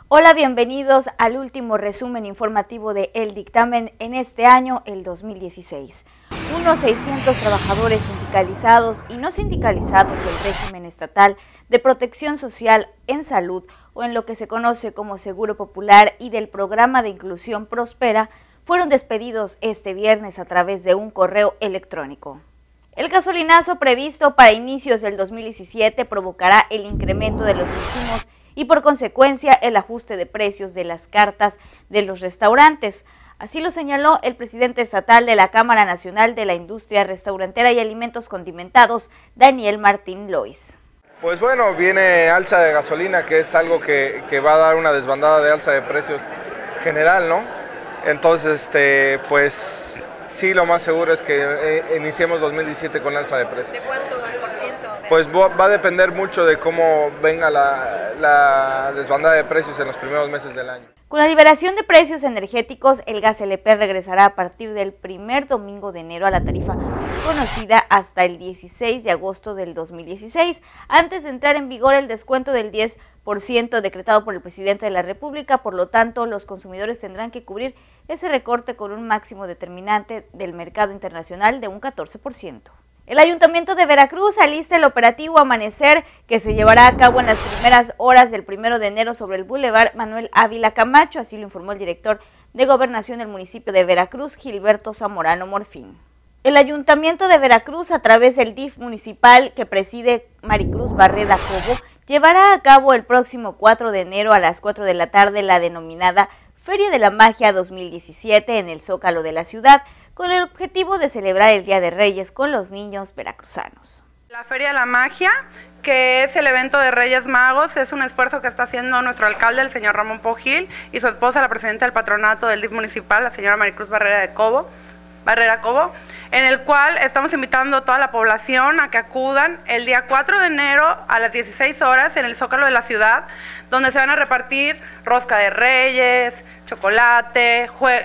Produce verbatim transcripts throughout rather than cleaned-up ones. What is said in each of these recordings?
Hola, bienvenidos al último resumen informativo de El Dictamen en este año, el dos mil dieciséis. Unos seiscientos trabajadores sindicalizados y no sindicalizados del régimen estatal de protección social en salud o en lo que se conoce como Seguro Popular y del programa de inclusión Prospera fueron despedidos este viernes a través de un correo electrónico. El gasolinazo previsto para inicios del dos mil diecisiete provocará el incremento de los insumos y por consecuencia el ajuste de precios de las cartas de los restaurantes. Así lo señaló el presidente estatal de la Cámara Nacional de la Industria Restaurantera y Alimentos Condimentados, Daniel Martín Lois. Pues bueno, viene alza de gasolina, que es algo que, que va a dar una desbandada de alza de precios general, ¿no? Entonces, este, pues sí, lo más seguro es que eh, iniciemos dos mil diecisiete con alza de precios. ¿De cuánto el por ciento? Pues va a depender mucho de cómo venga la, la desbandada de precios en los primeros meses del año. Con la liberación de precios energéticos, el gas L P regresará a partir del primer domingo de enero a la tarifa conocida hasta el dieciséis de agosto del dos mil dieciséis, antes de entrar en vigor el descuento del diez por ciento decretado por el presidente de la República. Por lo tanto, los consumidores tendrán que cubrir ese recorte con un máximo determinante del mercado internacional de un catorce por ciento. El Ayuntamiento de Veracruz alista el operativo Amanecer, que se llevará a cabo en las primeras horas del primero de enero sobre el Boulevard Manuel Ávila Camacho, así lo informó el director de Gobernación del municipio de Veracruz, Gilberto Zamorano Morfín. El Ayuntamiento de Veracruz, a través del D I F municipal que preside Maricruz Barreda Cobo, llevará a cabo el próximo cuatro de enero a las cuatro de la tarde la denominada Feria de la Magia dos mil diecisiete en el Zócalo de la ciudad, con el objetivo de celebrar el Día de Reyes con los niños veracruzanos. La Feria de la Magia, que es el evento de Reyes Magos, es un esfuerzo que está haciendo nuestro alcalde, el señor Ramón Pogil, y su esposa, la presidenta del patronato del D I F municipal, la señora Maricruz Barrera de Cobo, Barrera Cobo, en el cual estamos invitando a toda la población a que acudan el día cuatro de enero a las dieciséis horas en el Zócalo de la ciudad, donde se van a repartir rosca de reyes, chocolate,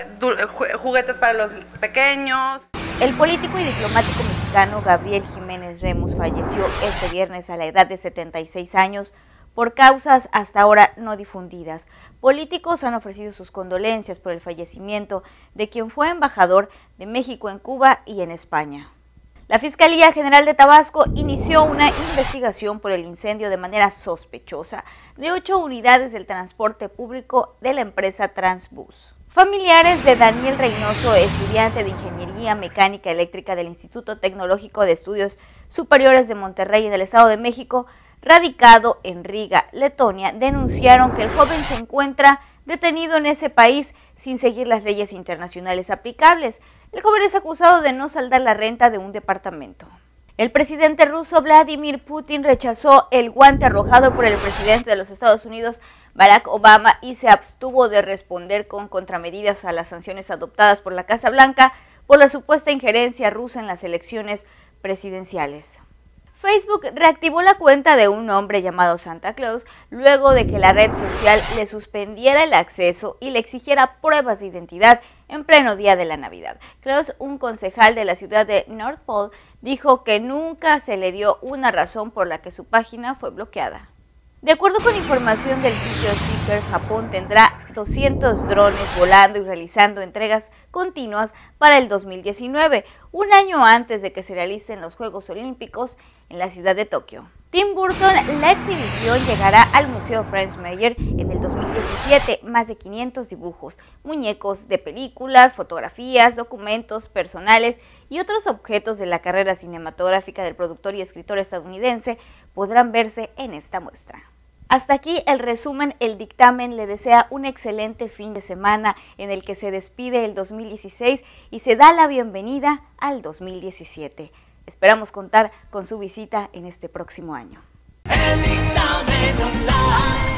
juguetes para los pequeños. El político y diplomático mexicano Gabriel Jiménez Remus falleció este viernes a la edad de setenta y seis años por causas hasta ahora no difundidas. Políticos han ofrecido sus condolencias por el fallecimiento de quien fue embajador de México en Cuba y en España. La Fiscalía General de Tabasco inició una investigación por el incendio de manera sospechosa de ocho unidades del transporte público de la empresa Transbus. Familiares de Daniel Reynoso, estudiante de Ingeniería Mecánica Eléctrica del Instituto Tecnológico de Estudios Superiores de Monterrey en el Estado de México, radicado en Riga, Letonia, denunciaron que el joven se encuentra detenido en ese país sin seguir las leyes internacionales aplicables. El joven es acusado de no saldar la renta de un departamento. El presidente ruso Vladimir Putin rechazó el guante arrojado por el presidente de los Estados Unidos, Barack Obama, y se abstuvo de responder con contramedidas a las sanciones adoptadas por la Casa Blanca por la supuesta injerencia rusa en las elecciones presidenciales. Facebook reactivó la cuenta de un hombre llamado Santa Claus luego de que la red social le suspendiera el acceso y le exigiera pruebas de identidad en pleno día de la Navidad. Claus, un concejal de la ciudad de North Pole, dijo que nunca se le dio una razón por la que su página fue bloqueada. De acuerdo con información del sitio Seeker, Japón tendrá doscientos drones volando y realizando entregas continuas para el dos mil diecinueve, un año antes de que se realicen los Juegos Olímpicos en la ciudad de Tokio. Tim Burton, la exhibición llegará al Museo Franz Mayer en el dos mil diecisiete, más de quinientos dibujos, muñecos de películas, fotografías, documentos personales y otros objetos de la carrera cinematográfica del productor y escritor estadounidense podrán verse en esta muestra. Hasta aquí el resumen. El Dictamen le desea un excelente fin de semana en el que se despide el dos mil dieciséis y se da la bienvenida al dos mil diecisiete. Esperamos contar con su visita en este próximo año. El Dictamen Online.